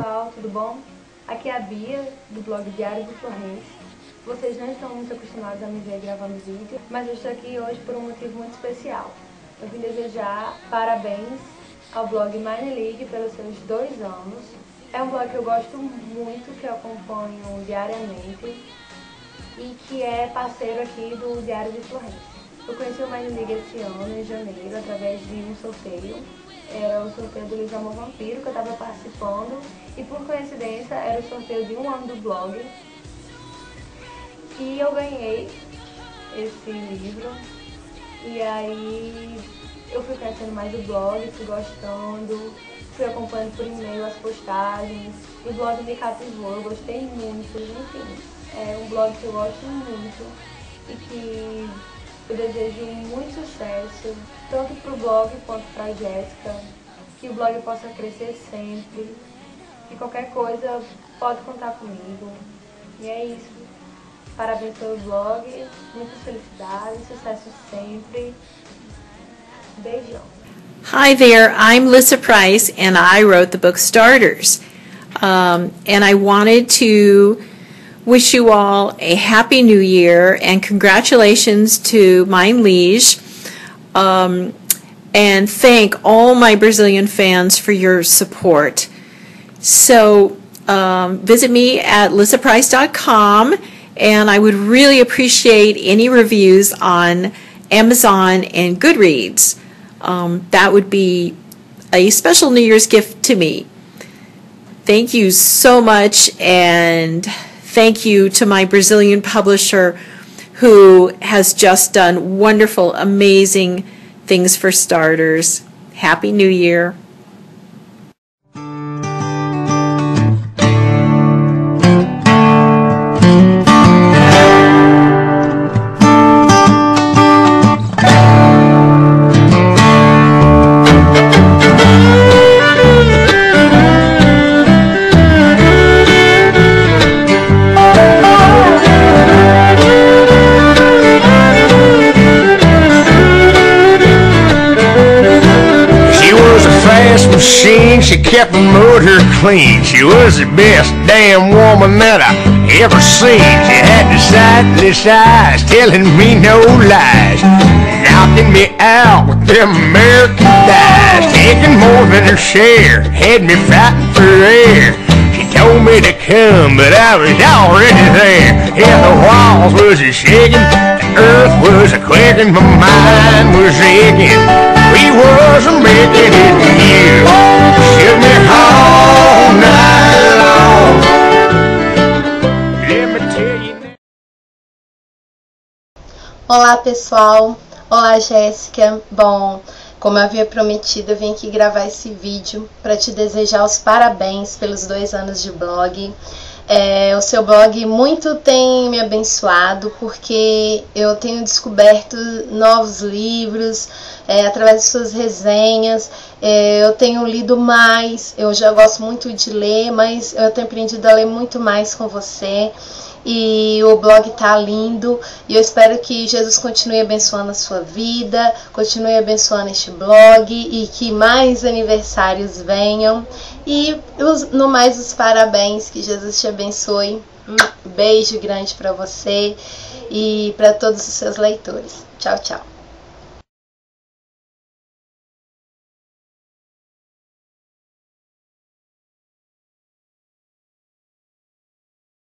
pessoal, tudo bom? Aqui é a Bia, do blog Diário de Florence. Vocês não estão muito acostumados a me ver gravando vídeo, mas eu estou aqui hoje por um motivo muito especial. Eu vim desejar parabéns ao blog Mine League pelos seus 2 anos. É um blog que eu gosto muito, que eu acompanho diariamente e que é parceiro aqui do Diário de Florence. Eu conheci o Mine League esse ano, em janeiro, através de um sorteio. Era o sorteio do Luiz Amor Vampiro, que eu estava participando, e por coincidência era o sorteio de 1 ano do blog. E eu ganhei esse livro, e aí eu fui conhecendo mais o blog, fui gostando, fui acompanhando por e-mail as postagens, e o blog me cativou, eu gostei muito, enfim. É um blog que eu gosto muito e que eu desejo muito sucesso, tanto para o blog quanto para a Jéssica, que o blog possa crescer sempre, e qualquer coisa pode contar comigo. E é isso. Parabéns pelo blog, muitas felicidades, sucesso sempre. Beijão. Hi there, I'm Lissa Price and I wrote the book Starters. And I wanted to wish you all a happy new year and congratulations to Mine Liege, and thank all my Brazilian fans for your support. So visit me at lissaprice.com, and I would really appreciate any reviews on Amazon and Goodreads. That would be a special New Year's gift to me. Thank you so much, and thank you to my Brazilian publisher who has just done wonderful, amazing things for Starters. Happy New Year. Machine, she kept the motor clean. She was the best damn woman that I ever seen. She had the sightless eyes, telling me no lies, knocking me out with them American dies, taking more than her share, had me fighting for air. She told me to come, but I was already there. Yeah, the walls was a-shaking, the earth was a-quaking, my mind was aching. We was a-making it new. Shook me all night long. Let me tell you now. Olá pessoal, olá Jéssica. Bom, como eu havia prometido, eu vim aqui gravar esse vídeo para te desejar os parabéns pelos 2 anos de blog. O seu blog muito tem me abençoado, porque eu tenho descoberto novos livros através de suas resenhas. Eu tenho lido mais, eu já gosto muito de ler, mas eu tenho aprendido a ler muito mais com você. E o blog tá lindo, e eu espero que Jesus continue abençoando a sua vida, continue abençoando este blog, e que mais aniversários venham, e no mais os parabéns, que Jesus te abençoe. Um beijo grande para você e para todos os seus leitores. Tchau, tchau.